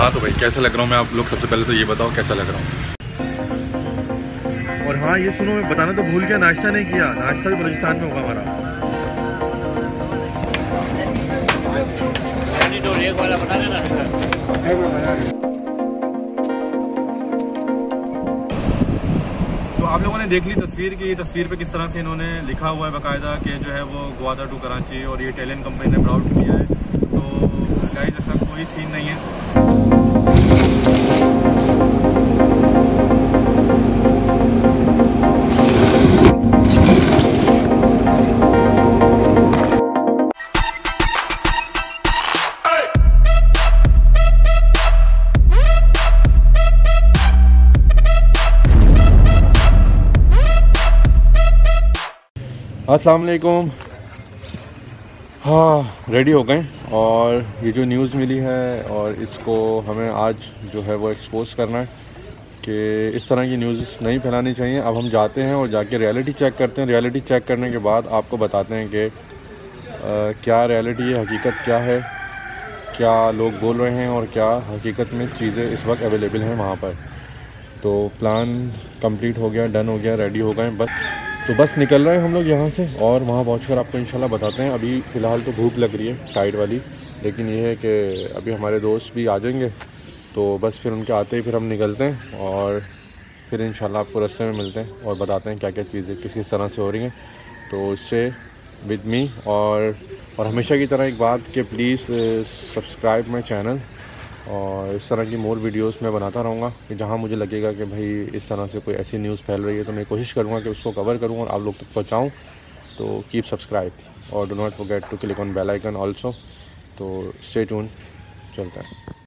हाँ तो भाई कैसा लग रहा हूँ मैं, आप लोग सबसे पहले तो ये बताओ कैसा लग रहा हूँ। और हाँ ये सुनो, मैं बताना तो भूल गया, नाश्ता नहीं किया। नाश्ता भी बलूचिस्तान में होगा हमारा। तो आप लोगों ने देख ली तस्वीर की, तस्वीर पे किस तरह से इन्होंने लिखा हुआ है बाकायदा कि जो है वो ग्वादर टू कराची, और ये इटालियन कंपनी ने ब्राउट किया है। तो गाइस ऐसा कोई सीन नहीं है। अस्सलाम वालेकुम। हाँ रेडी हो गए, और ये जो न्यूज़ मिली है और इसको हमें आज जो है वो एक्सपोज करना है कि इस तरह की न्यूज़ नहीं फैलानी चाहिए। अब हम जाते हैं और जाके रियलिटी चेक करते हैं। रियलिटी चेक करने के बाद आपको बताते हैं कि क्या रियलिटी है, हकीकत क्या है, क्या लोग बोल रहे हैं और क्या हकीकत में चीज़ें इस वक्त अवेलेबल हैं वहाँ पर। तो प्लान कंप्लीट हो गया, डन हो गया, रेडी हो गए बस निकल रहे हैं हम लोग यहाँ से, और वहाँ पहुँचकर आपको इंशाल्लाह बताते हैं। अभी फ़िलहाल तो भूख लग रही है टाइट वाली, लेकिन ये है कि अभी हमारे दोस्त भी आ जाएंगे, तो बस फिर उनके आते ही फिर हम निकलते हैं और फिर इंशाल्लाह आपको रास्ते में मिलते हैं और बताते हैं क्या क्या चीज़ें किस किस तरह से हो रही हैं। तो इससे विद मी, और हमेशा की तरह एक बात कि प्लीज़ सब्सक्राइब माई चैनल, और इस तरह की मोर वीडियोस मैं बनाता रहूँगा कि जहाँ मुझे लगेगा कि भाई इस तरह से कोई ऐसी न्यूज़ फैल रही है तो मैं कोशिश करूँगा कि उसको कवर करूँ और आप लोग तक पहुँचाऊँ। तो कीप सब्सक्राइब और do not forget to click on bell icon also. तो स्टे ट्यून, चलता है।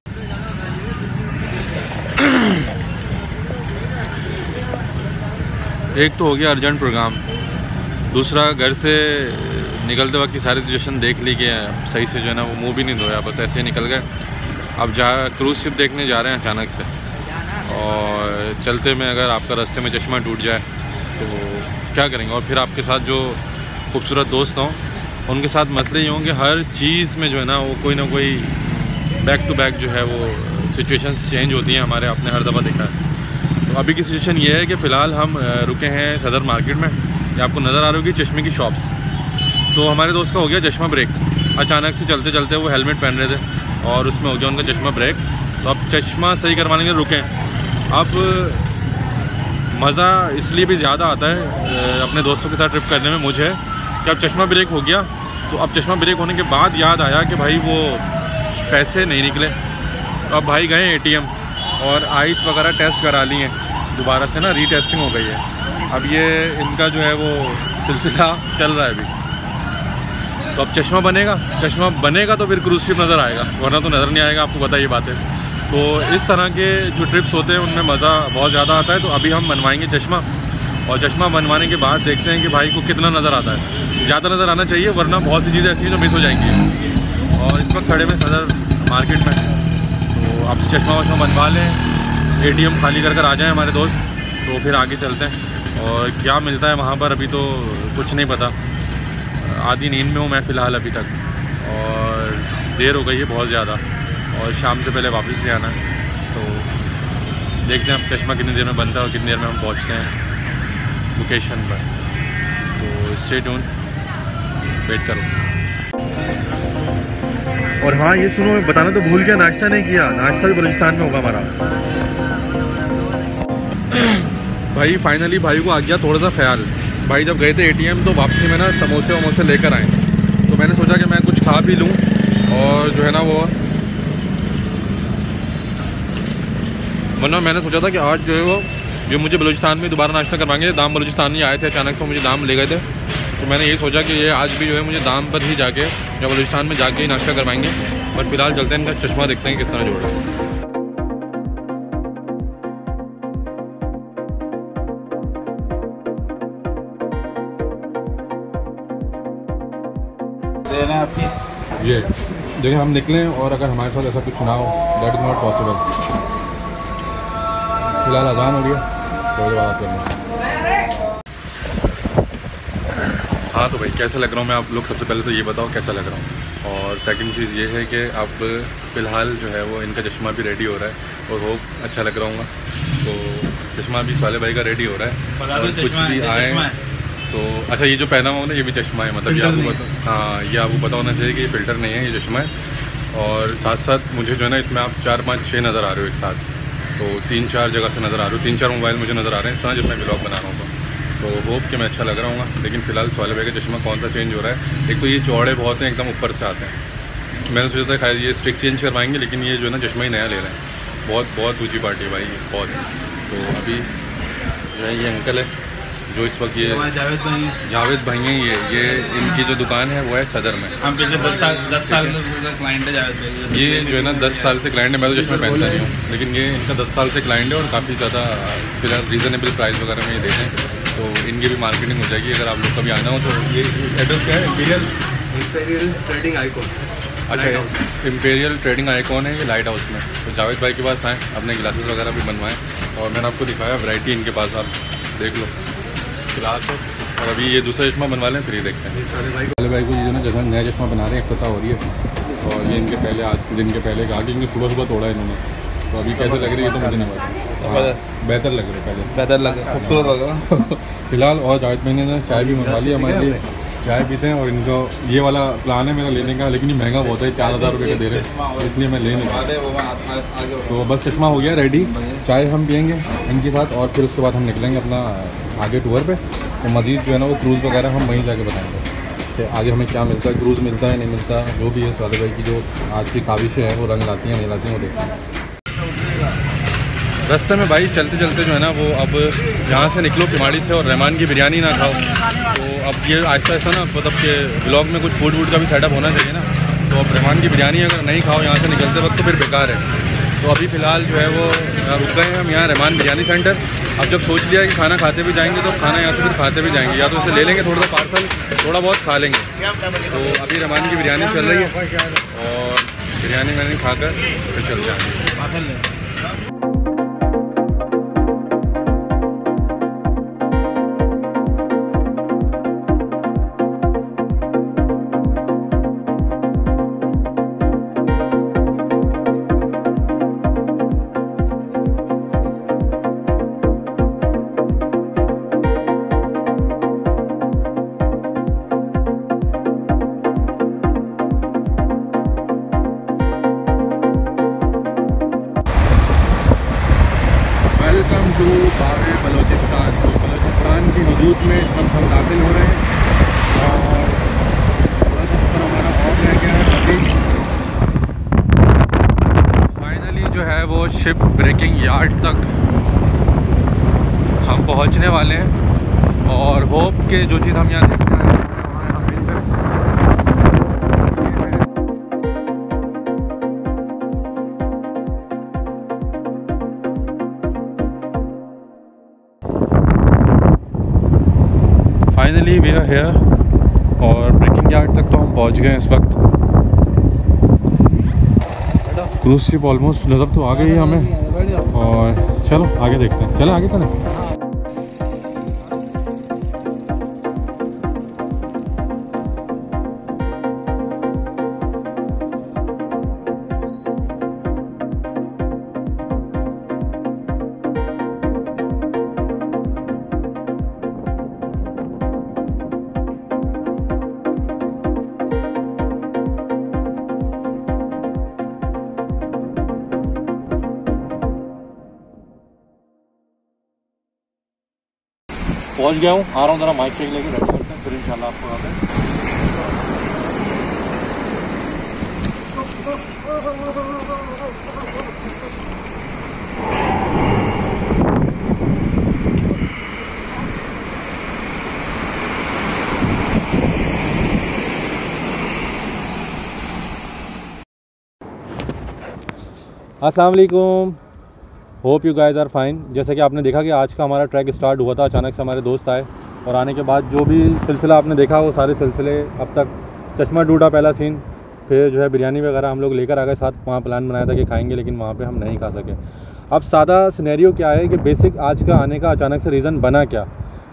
एक तो हो गया अर्जेंट प्रोग्राम, दूसरा घर से निकलते वक्त की सारी सिचुएशन देख ली कि सही से जो है ना वो मुँह भी नहीं धोया, बस ऐसे ही निकल गए। अब क्रूज़ शिप देखने जा रहे हैं अचानक से, और चलते में अगर आपका रास्ते में चश्मा टूट जाए तो क्या करेंगे। और फिर आपके साथ जो खूबसूरत दोस्त हों उनके साथ मसले ये हों कि हर चीज़ में जो है ना वो कोई ना कोई बैक टू बैक जो है वो सिचुएशंस चेंज होती हैं हमारे, आपने हर दफ़ा देखा है। तो अभी की सिचुएशन ये है कि फ़िलहाल हम रुके हैं सदर मार्केट में। ये आपको नज़र आ रही होगी चश्मे की शॉप्स। तो हमारे दोस्त का हो गया चश्मा ब्रेक, अचानक से चलते चलते वो हेलमेट पहन रहे थे और उसमें हो गया उनका चश्मा ब्रेक। तो अब चश्मा सही करवाने के लिए रुके। अब मज़ा इसलिए भी ज़्यादा आता है अपने दोस्तों के साथ ट्रिप करने में मुझे कि अब चश्मा ब्रेक हो गया। तो अब चश्मा ब्रेक होने के बाद याद आया कि भाई वो पैसे नहीं निकले। तो अब भाई गए ATM और आइस वगैरह टेस्ट करा ली हैं, दोबारा से ना रीटेस्टिंग हो गई है। अब ये इनका जो है वो सिलसिला चल रहा है अभी। तो अब चश्मा बनेगा तो फिर क्रूज़ शिप नज़र आएगा, वरना तो नज़र नहीं आएगा, आपको पता ये बात है। तो इस तरह के जो ट्रिप्स होते हैं उनमें मज़ा बहुत ज़्यादा आता है। तो अभी हम बनवाएंगे चश्मा, और चश्मा बनवाने के बाद देखते हैं कि भाई को कितना नज़र आता है। ज़्यादा नज़र आना चाहिए, वरना बहुत सी चीज़ें ऐसी हैं जो मिस हो जाएंगी। और इस वक्त खड़े में सदर मार्केट में, तो आप चश्मा वश्मा बनवा लें, ATM खाली कर आ जाएँ हमारे दोस्त, तो फिर आगे चलते हैं। और क्या मिलता है वहाँ पर अभी तो कुछ नहीं पता, आधी नींद में हूँ मैं फ़िलहाल अभी तक, और देर हो गई है बहुत ज़्यादा, और शाम से पहले वापस भी आना है। तो देखते हैं अब चश्मा कितनी देर में बनता है और कितनी देर में हम पहुँचते हैं लोकेशन पर। तो स्टे ट्यून, वेट करो। और हाँ ये सुनो, मैं बताना तो भूल गया, नाश्ता नहीं किया। नाश्ता भी बलूचिस्तान में होगा हमारा। भाई फाइनली भाई को आ गया थोड़ा सा ख्याल। भाई जब गए थे ATM तो वापसी में ना समोसे वमोसे लेकर आए, तो मैंने सोचा कि मैं कुछ खा भी लूँ, और जो है ना वो वरना मैंने सोचा था कि आज जो है वो जो मुझे बलूचिस्तान में दोबारा नाश्ता करवाएंगे। दाम बलूचिस्तान ही आए थे, अचानक से मुझे दाम ले गए थे, तो मैंने यही सोचा कि ये आज भी जो है मुझे दाम पर ही जाके या बलूचिस्तान में जाके ही नाश्ता करवाएंगे। बट फिलहाल चलते हैं, इनका चश्मा देखते हैं किस तरह जोड़ रहा है। ये देखिए हम निकलें और अगर हमारे साथ ऐसा कुछ ना हो, दैट इज़ नॉट पॉसिबल। फिलहाल अजान हो गया, थोड़ी बात करनी। हाँ तो भाई कैसा लग रहा हूँ मैं, आप लोग सबसे पहले तो ये बताओ कैसा लग रहा हूँ। और सेकंड चीज़ ये है कि अब फ़िलहाल जो है वो इनका चश्मा भी रेडी हो रहा है और होप अच्छा लग रहा हूँ। तो चश्मा भी साले भाई का रेडी हो रहा है और कुछ भी आए तो अच्छा ये जो पहना हुआ ना ये भी चश्मा है, मतलब ये आपको पता, हाँ ये आपको पता होना चाहिए कि ये फ़िल्टर नहीं है, ये चश्मा है। और साथ साथ मुझे जो है ना इसमें आप 4 5 6 नज़र आ रहे हो एक साथ, तो 3 4 जगह से नज़र आ रहे हो, 3 4 मोबाइल मुझे नज़र आ रहे हैं इस तरह जब मैं ब्लॉग बना रहा हूँ। तो होप कि मैं अच्छा लग रहा हूँ। लेकिन फ़िलहाल साले भाई का चश्मा कौन सा चेंज हो रहा है, एक तो ये चौड़े बहुत हैं, एकदम ऊपर से आते हैं। मैंने सोचा था खैर ये स्टिक चेंज करवाएंगे, लेकिन ये जो है ना चश्मा ही नया ले रहे हैं। बहुत ऊँची पार्टी है भाई, बहुत। तो अभी जो है ये अंकल है जो इस वक्त ये जावेद भाई हैं, ये इनकी जो दुकान है वो है सदर में। हम पिछले 10 साल का क्लाइंट है जावेद भाई। ये जो है ना 10 साल से क्लाइंट है, मैं तो चश्मा पहनता नहीं हूँ, लेकिन ये इनका 10 साल से क्लाइंट है और काफ़ी ज़्यादा फिलहाल रीज़नेबल प्राइस वगैरह में ये देते हैं। तो इनकी भी मार्केटिंग हो जाएगी अगर आप लोग कभी आना हो तो। ये एड्रेस क्या है? Imperial trading icon. अच्छा, इंपीरियल ट्रेडिंग आइकॉन है ये लाइट हाउस में। तो जावेद भाई के पास आएँ, अपने ग्लासेस वगैरह भी बनवाएँ। और मैंने आपको दिखाया वैरायटी इनके पास, आप देख लो ग्लास है। और अभी ये दूसरा चश्मा बनवा लें फिर ये देखते हैं। साले भाई को ये जो ना जगह नया चश्मा बना रहे हैं, इफ्तिताह हो रही है। और ये इनके पहले आज के दिन के पहले कहा कि इनके सुबह तोड़ा है इन्होंने। तो अभी कैसे लग रही है तो मुझे नहीं पता। बेहतर लग रहा है, पहले बेहतर लग रहा है, खूबसूरत लग रहा है फिलहाल। और जावेद भाई ने चाय भी मंगवा ली हमारे लिए, चाय पीते हैं। और इनका ये वाला प्लान है मेरा लेने का, लेकिन ये महंगा बहुत है, 4000 रुपये का दे रहे हैं, इसलिए मैं ले नहीं रहा। तो बस चश्मा हो गया रेडी, चाय हम पियेंगे इनके साथ और फिर उसके बाद हम निकलेंगे अपना आगे टूर पे। तो मज़ीद जो है ना वो क्रूज़ वगैरह हम वहीं जाके बताएंगे कि आगे हमें क्या मिलता है, क्रूज़ मिलता है नहीं मिलता, जो भी है साले भाई की जो आज की काविशें हैं वो रंग लाती हैं नहीं लाती हैं वो देखते हैं। रास्ते में भाई चलते चलते जो है ना वो अब यहाँ से निकलो पिमाड़ी से और रहमान की बिरयानी ना खाओ। तो अब ये आहिस्ता आहिस्ता ना मतलब कि ब्लॉग में कुछ फूड वूड का भी सेटअप होना चाहिए ना। तो अब रहमान की बिरयानी अगर नहीं खाओ यहाँ से निकलते वक्त तो फिर बेकार है। तो अभी फ़िलहाल जो है वो रुक गए हैं हम यहाँ रहमान बिरयानी सेंटर। अब जब सोच लिया कि खाना खाते भी जाएंगे तो खाना यहाँ से फिर खाते भी जाएंगे, या तो इसे ले लेंगे थोड़ा सा पार्सल, थोड़ा बहुत खा लेंगे। तो अभी रहमान की बिरयानी चल रही है और बिरयानी मैंने खाकर फिर चल जाएंगे। वेलकम टू बावे बलोचिस्तान। तो बलोचिस्तान की हदूद में इस वक्त हम दाखिल हो रहे हैं और थोड़ा सा सफ़र हमारा और रह गया है। फाइनली जो है वो शिप ब्रेकिंग यार्ड तक हम पहुंचने वाले हैं और होप के जो चीज़ हम यहाँ देखते हैं फाइनली वी आर हेयर और ब्रेकिंग यार्ड तक तो हम पहुंच गए इस वक्त। क्रूज शिप ऑलमोस्ट नज़र तो आ गई है हमें और चलो आगे देखते हैं। चलो आगे चलें। पहुंच गया हूँ, आ रहा हूँ ज़रा माइक चेक लेके रेडी करते हैं फिर इंशाल्लाह आपको आते हैं। अस्सलाम वालेकुम, hope you guys are fine. जैसे कि आपने देखा कि आज का हमारा ट्रैक स्टार्ट हुआ था, अचानक से हमारे दोस्त आए और आने के बाद जो भी सिलसिला आपने देखा वो सारे सिलसिले अब तक चश्मा टूटा पहला सीन, फिर जो है बिरयानी वगैरह हम लोग लेकर आ गए साथ, वहाँ प्लान बनाया था कि खाएंगे लेकिन वहाँ पे हम नहीं खा सके। अब सादा सिनेरियो क्या है कि बेसिक आज का आने का अचानक से रीज़न बना क्या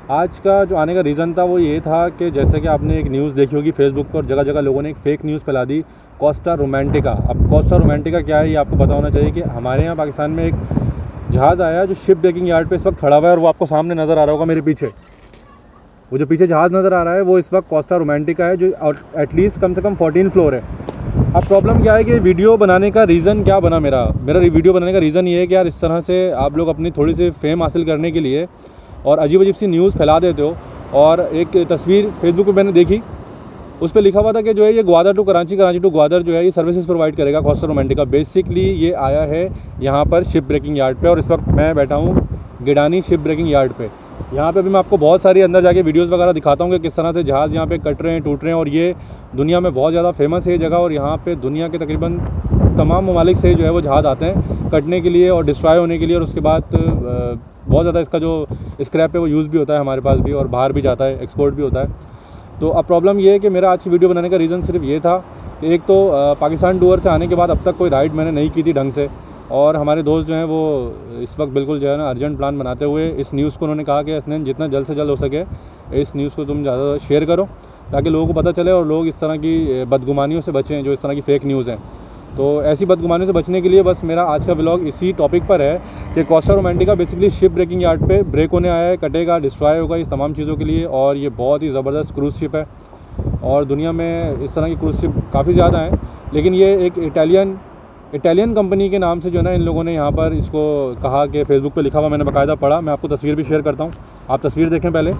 आज का जो आने का रीज़न था वो ये था कि जैसे कि आपने एक न्यूज़ देखी होगी फेसबुक पर, जगह जगह लोगों ने एक फ़ेक न्यूज़ फैला दी कोस्टा रोमांटिका। अब कोस्टा रोमांटिका क्या है ये आपको पता होना चाहिए कि हमारे यहाँ पाकिस्तान में एक जहाज़ आया जो शिप ब्रेकिंग यार्ड पे इस वक्त खड़ा हुआ है, और वो आपको सामने नज़र आ रहा होगा मेरे पीछे। वो जो पीछे जहाज़ नज़र आ रहा है वो इस वक्त कोस्टा रोमांटिका है, जो एटलीस्ट कम से कम 14 फ्लोर है। अब प्रॉब्लम क्या है कि वीडियो बनाने का रीज़न क्या बना, मेरा वीडियो बनाने का रीज़न ये है कि यार इस तरह से आप लोग अपनी थोड़ी सी फेम हासिल करने के लिए और अजीब अजीब सी न्यूज़ फैला देते हो। और एक तस्वीर फेसबुक पे मैंने देखी, उस पर लिखा हुआ था कि जो है ये ग्वादर टू कराची, कराची टू ग्वादर जो है ये सर्विसेज प्रोवाइड करेगा कोस्टा रोमांटिका। बेसिकली ये आया है यहाँ पर शिप ब्रेकिंग यार्ड पे, और इस वक्त मैं बैठा हूँ गिडानी शिप ब्रेकिंग यार्ड पे। यहाँ पे भी मैं आपको बहुत सारी अंदर जाके वीडियोस वगैरह दिखाता हूँ कि किस तरह से जहाज़ यहाँ पे कट रहे हैं, टूट रहे हैं। और ये दुनिया में बहुत ज़्यादा फेमस है ये जगह, और यहाँ पे दुनिया के तकरीबन तमाम ममालिक से जो है वो जहाज़ आते हैं कटने के लिए और डिस्ट्रॉय होने के लिए, और उसके बाद बहुत ज़्यादा इसका जो स्क्रैप है वो यूज़ भी होता है हमारे पास भी, और बाहर भी जाता है, एक्सपोर्ट भी होता है। तो अब प्रॉब्लम ये है कि मेरा आज की वीडियो बनाने का रीज़न सिर्फ ये था कि एक तो पाकिस्तान टूर से आने के बाद अब तक कोई राइड मैंने नहीं की थी ढंग से, और हमारे दोस्त जो हैं वो इस वक्त बिल्कुल जो है ना अर्जेंट प्लान बनाते हुए इस न्यूज़ को उन्होंने कहा कि इसने जितना जल्द से जल्द हो सके इस न्यूज़ को तुम ज़्यादा शेयर करो ताकि लोगों को पता चले और लोग इस तरह की बदगुमानियों से बचें जो इस तरह की फ़ेक न्यूज़ हैं। तो ऐसी बदगुमानियों से बचने के लिए बस मेरा आज का व्लॉग इसी टॉपिक पर है कि Costa Romantica basically ship breaking yard पे ब्रेक होने आया है, कटेगा, डिस्ट्रॉय होगा, इस तमाम चीज़ों के लिए। और ये बहुत ही ज़बरदस्त क्रूज़ शिप है, और दुनिया में इस तरह की क्रूज़ शिप काफ़ी ज़्यादा हैं, लेकिन ये एक इटालियन कंपनी के नाम से जो है ना इन लोगों ने यहाँ पर इसको कहा कि फेसबुक पे लिखा हुआ मैंने बाकायदा पढ़ा। मैं आपको तस्वीर भी शेयर करता हूँ, आप तस्वीर देखें पहले।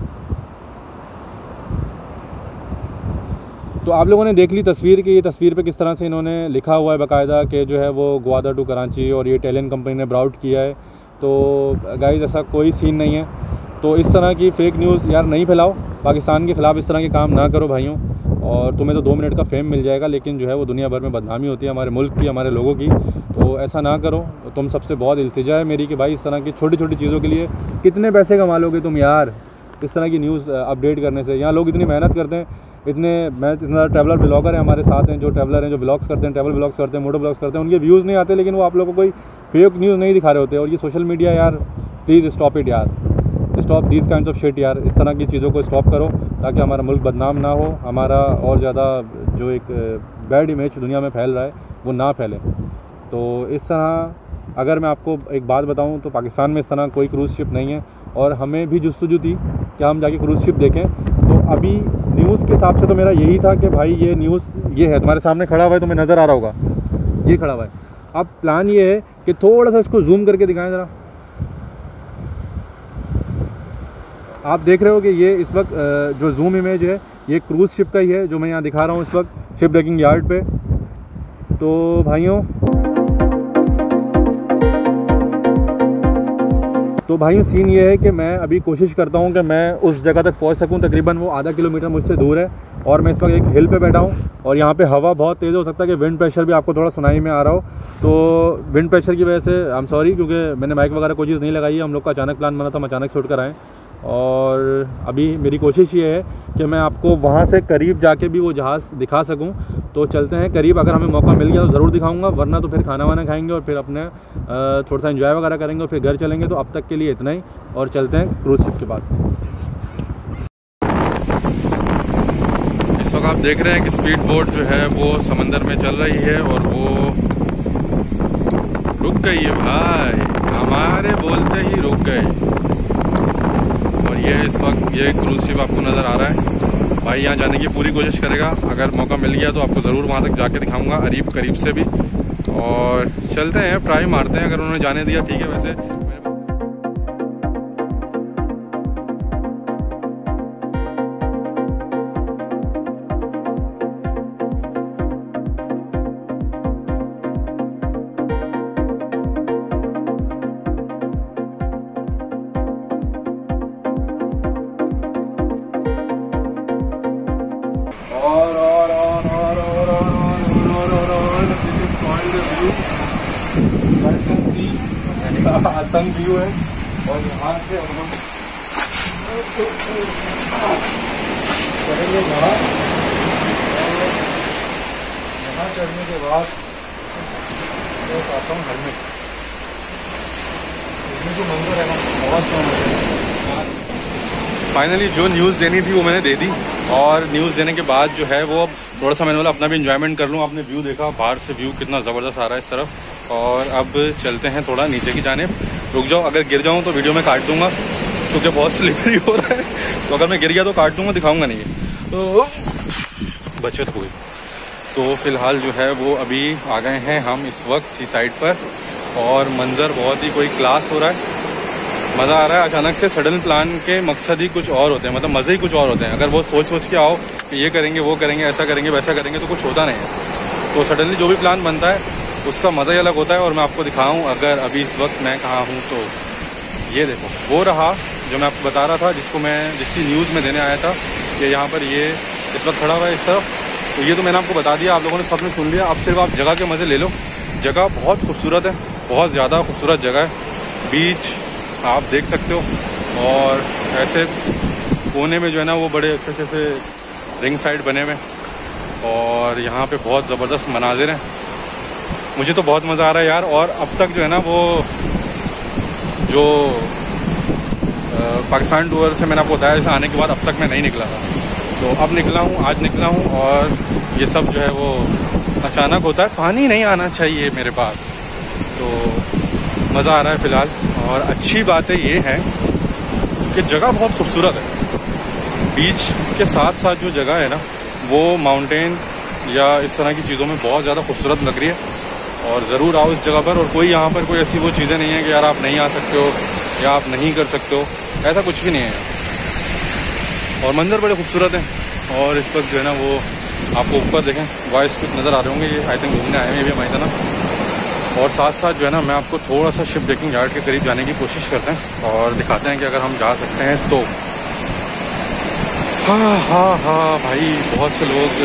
तो आप लोगों ने देख ली तस्वीर कि ये तस्वीर पे किस तरह से इन्होंने लिखा हुआ है बाकायदा कि जो है वो ग्वादर टू कराची, और ये इटालियन कंपनी ने ब्राउट किया है। तो गाइस ऐसा कोई सीन नहीं है। तो इस तरह की फ़ेक न्यूज़ यार नहीं फैलाओ, पाकिस्तान के ख़िलाफ़ इस तरह के काम ना करो भाइयों, और तुम्हें तो 2 मिनट का फेम मिल जाएगा, लेकिन जो है वो दुनिया भर में बदनामी होती है हमारे मुल्क की, हमारे लोगों की। तो ऐसा ना करो। तुम सबसे बहुत इल्तिजा है मेरी कि भाई इस तरह की छोटी छोटी चीज़ों के लिए कितने पैसे कमा लोगे तुम यार, इस तरह की न्यूज़ अपडेट करने से। यहाँ लोग इतनी मेहनत करते हैं, इतना ट्रैवलर ब्लॉगर है हमारे साथ हैं, जो ट्रैवलर हैं, जो ब्लॉग्स करते हैं, ट्रैवल ब्लॉग्स करते हैं, मोटो ब्लॉग्स करते हैं, उनके व्यूज़ नहीं आते, लेकिन वो आप लोगों को कोई फेक न्यूज़ नहीं दिखा रहे होते। और ये सोशल मीडिया यार प्लीज़ स्टॉप इट यार, stop this kind of shit यार। इस तरह की चीज़ों को स्टॉप करो ताकि हमारा मुल्क बदनाम ना हो, हमारा और ज़्यादा जो एक बैड इमेज दुनिया में फैल रहा है वो ना फैले। तो इस तरह अगर मैं आपको एक बात बताऊं तो पाकिस्तान में इस तरह कोई क्रूज़ शिप नहीं है, और हमें भी जुस्तजू थी कि हम जाके क्रूज़ शिप देखें। तो अभी न्यूज़ के हिसाब से तो मेरा यही था कि भाई ये न्यूज़ ये है, तुम्हारे सामने खड़ा हुआ है, तुम्हें नज़र आ रहा होगा, ये खड़ा हुआ है। अब प्लान ये है कि थोड़ा सा इसको जूम करके दिखाएं ज़रा। आप देख रहे हो कि ये इस वक्त जो जूम इमेज है ये क्रूज़ शिप का ही है जो मैं यहाँ दिखा रहा हूँ इस वक्त शिप ब्रेकिंग यार्ड पे। तो भाइयों सीन ये है कि मैं अभी कोशिश करता हूँ कि मैं उस जगह तक पहुँच सकूँ। तकरीबन वो आधा किलोमीटर मुझसे दूर है, और मैं इस वक्त एक हिल पे बैठा हूँ, और यहाँ पे हवा बहुत तेज़ हो सकता है कि विंड प्रेशर भी आपको थोड़ा सुनाई में आ रहा हो। तो विंड प्रेशर की वजह से आई एम सॉरी, क्योंकि मैंने माइक वगैरह कोई चीज़ नहीं लगाई है, हम लोग का अचानक प्लान बना था, हम अचानक से उठ कर आएँ। और अभी मेरी कोशिश ये है कि मैं आपको वहाँ से करीब जाके भी वो जहाज़ दिखा सकूँ। तो चलते हैं करीब, अगर हमें मौका मिल गया तो ज़रूर दिखाऊंगा, वरना तो फिर खाना वाना खाएंगे और फिर अपने थोड़ा सा एंजॉय वगैरह करेंगे और फिर घर चलेंगे। तो अब तक के लिए इतना ही, और चलते हैं क्रूज़ शिप के पास। इस वक्त आप देख रहे हैं कि स्पीड बोट जो है वो समंदर में चल रही है, और वो रुक गई है भाई, हमारे बोलते ही रुक गई। और ये इस वक्त ये क्रूज़ शिप आपको नज़र आ रहा है। भाई यहाँ जाने की पूरी कोशिश करेगा, अगर मौका मिल गया तो आपको ज़रूर वहाँ तक जाके दिखाऊंगा करीब से भी। और चलते हैं, ट्राई मारते हैं, अगर उन्होंने जाने दिया ठीक है। वैसे आतंक व्यू है, और यहाँ से हम लोग चढ़ेंगे यहाँ चढ़ने के बाद आता हूँ घर में। इसमें जो मंदिर है ना बहुत सोना है। फाइनली जो न्यूज़ देनी थी वो मैंने दे दी, और न्यूज़ देने के बाद जो है वो थोड़ा सा मैंने बोला अपना भी इंजॉयमेंट कर लूँ। आपने व्यू देखा, बाहर से व्यू कितना ज़बरदस्त आ रहा है इस तरफ। और अब चलते हैं थोड़ा नीचे की जानिब। रुक जाओ, अगर गिर जाऊँ तो वीडियो में काट दूँगा क्योंकि बहुत स्लिपरी हो रहा है, तो अगर मैं गिर गया तो काट दूँगा, दिखाऊँगा नहीं। तो बचत हो गई। तो फ़िलहाल जो है वो अभी आ गए हैं हम इस वक्त सी साइड पर, और मंज़र बहुत ही कोई क्लास हो रहा है, मज़ा आ रहा है। अचानक से सडन प्लान के मकसद ही कुछ और होते हैं, मतलब मज़े ही कुछ और होते हैं। अगर वो सोच के आओ कि ये करेंगे, वो करेंगे, ऐसा करेंगे, वैसा करेंगे, तो कुछ होता नहीं है। तो सडनली जो भी प्लान बनता है उसका मज़ा ही अलग होता है। और मैं आपको दिखाऊँ अगर अभी इस वक्त मैं कहाँ हूँ, तो ये देखो वो रहा जो मैं आपको बता रहा था, जिसकी न्यूज़ में देने आया था कि यहाँ पर ये इस वक्त खड़ा हुआ है इस तरफ। तो ये तो मैंने आपको बता दिया, आप लोगों ने सबने सुन लिया। अब सिर्फ आप जगह के मज़े ले लो। जगह बहुत खूबसूरत है, बहुत ज़्यादा खूबसूरत जगह है। बीच आप देख सकते हो, और ऐसे कोने में जो है ना वो बड़े अच्छे से रिंग साइड बने हुए, और यहाँ पे बहुत ज़बरदस्त मनाजिर हैं। मुझे तो बहुत मज़ा आ रहा है यार। और अब तक जो है ना वो जो पाकिस्तान टूर से मैंने आपको बताया, जैसे आने के बाद अब तक मैं नहीं निकला था, तो अब निकला हूँ, आज निकला हूँ। और ये सब जो है वो अचानक होता है, पानी नहीं आना चाहिए मेरे पास, तो मज़ा आ रहा है फ़िलहाल। और अच्छी बातें ये हैं कि जगह बहुत खूबसूरत है। बीच के साथ साथ जो जगह है ना वो माउंटेन या इस तरह की चीज़ों में बहुत ज़्यादा खूबसूरत लग रही है। और ज़रूर आओ इस जगह पर। और कोई यहाँ पर कोई ऐसी वो चीज़ें नहीं है कि यार आप नहीं आ सकते हो या आप नहीं कर सकते हो, ऐसा कुछ भी नहीं है। और मंदिर बड़े खूबसूरत हैं। और इस वक्त जो है ना वो आपको ऊपर देखें वॉइस कुछ नज़र आ रहे होंगे, ये आई थिंक घूमने आए हैं, ये भी हमारी तरह। और साथ साथ जो है ना मैं आपको थोड़ा सा शिप ब्रेकिंग यार्ड के करीब जाने की कोशिश करते हैं और दिखाते हैं कि अगर हम जा सकते हैं तो। हाँ भाई, बहुत से लोग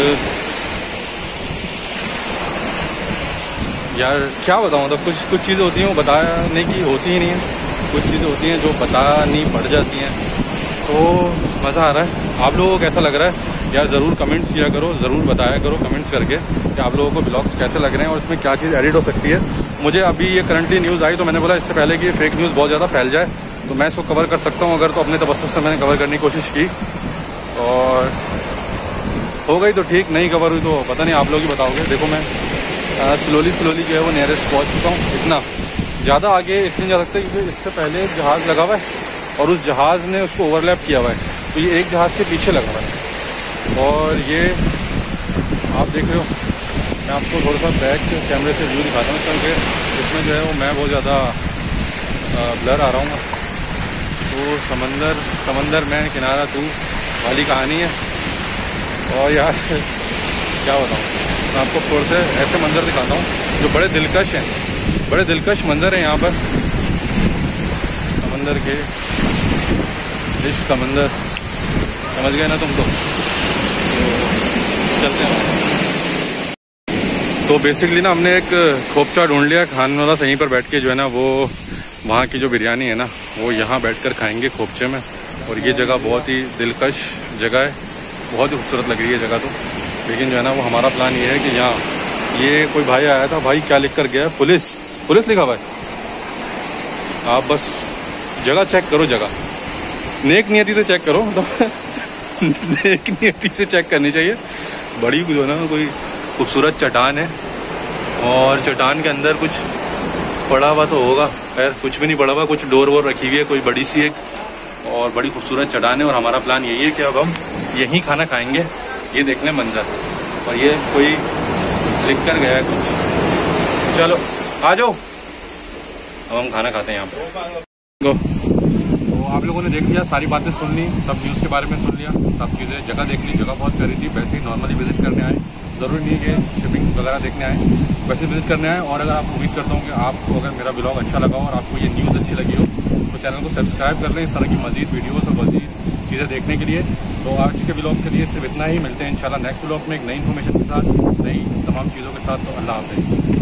यार क्या बताऊँ, मतलब कुछ चीज़ें होती हैं वो बताने की होती ही नहीं है, कुछ चीज़ें होती हैं जो बतानी पड़ जाती हैं। तो मज़ा आ रहा है। आप लोगों को कैसा लग रहा है यार, ज़रूर कमेंट्स किया करो, ज़रूर बताया करो कमेंट्स करके कि आप लोगों को ब्लॉग्स कैसे लग रहे हैं और इसमें क्या चीज़ एडिट हो सकती है। मुझे अभी ये करंटली न्यूज़ आई, तो मैंने बोला इससे पहले कि ये फेक न्यूज़ बहुत ज़्यादा फैल जाए तो मैं इसको कवर कर सकता हूँ अगर, तो अपने तबस्सुस से मैंने कवर करने की कोशिश की और हो गई तो ठीक, नहीं कवर हुई तो पता नहीं, आप लोग ही बताओगे। देखो मैं स्लोली जो है वो नियरेस्ट पहुँच चुका हूँ। इतना ज़्यादा आगे इसलिए जा सकते क्योंकि इससे पहले एक जहाज़ लगा हुआ है और उस जहाज़ ने उसको ओवरलैप किया हुआ है, तो ये एक जहाज़ के पीछे लगा हुआ है। और ये आप देख रहे हो, मैं आपको थोड़ा सा बैक कैमरे से व्यू दिखाता हूँ क्योंकि इसमें जो है वो मैं बहुत ज़्यादा ब्लर आ रहा हूँ। तो समंदर में किनारा तू वाली कहानी है। और यार क्या बताऊँ, मैं आपको थोड़े से ऐसे मंज़र दिखाता हूँ जो बड़े दिलकश हैं, बड़े दिलकश मंज़र हैं यहाँ पर समंदर के। इस समंदर समझ गए ना तुम तो चलते हैं। तो बेसिकली ना हमने एक खोपचा ढूंढ लिया खाने वाला, सहीं पर बैठ के जो है ना वो वहाँ की जो बिरयानी है ना वो यहाँ बैठकर खाएंगे खोपचे में। और ये जगह बहुत ही दिलकश जगह है, बहुत ही खूबसूरत लग रही है जगह तो। लेकिन जो है ना वो हमारा प्लान ये है कि यहाँ ये कोई भाई आया था, भाई क्या लिख कर गया है, पुलिस लिखा हुआ है। आप बस जगह चेक करो, जगह नेक नियति से चेक करो, तो नेक नियति से चेक करनी चाहिए। बड़ी जो है ना कोई खूबसूरत चट्टान है और चट्टान के अंदर कुछ पड़ा हुआ तो होगा, खैर कुछ भी नहीं पड़ा हुआ, कुछ डोर वोर रखी हुई है कोई बड़ी सी एक, और बड़ी खूबसूरत चट्टान है। और हमारा प्लान यही है कि अब हम यहीं खाना खाएंगे। ये देख लें मंजर, और ये कोई लिख कर गया है कुछ। चलो आ जाओ, अब हम खाना खाते हैं यहाँ पर। तो आप लोगों ने देख लिया, सारी बातें सुन ली, सब न्यूज़ के बारे में सुन लिया, सब चीज़ें, जगह देख ली। जगह बहुत प्यारी थी, वैसे ही नॉर्मली विजिट करने आए, ज़रूरी नहीं कि शिपिंग वगैरह देखने आए, वैसे विजिट करने आए। और अगर आप उम्मीद करता हूँ कि आपको अगर मेरा ब्लॉग अच्छा लगा हो और आपको ये न्यूज़ अच्छी लगी हो तो चैनल को सब्सक्राइब कर लें इस तरह की मज़ीद वीडियोज़ और मज़ीद चीज़ें देखने के लिए। तो आज के ब्लॉग के लिए सिर्फ इतना ही, मिलते हैं इंशाल्लाह नेक्स्ट ब्लॉग में एक नई इन्फॉर्मेशन के साथ, नई तमाम चीज़ों के साथ। तो अल्लाह हाफ़िज़।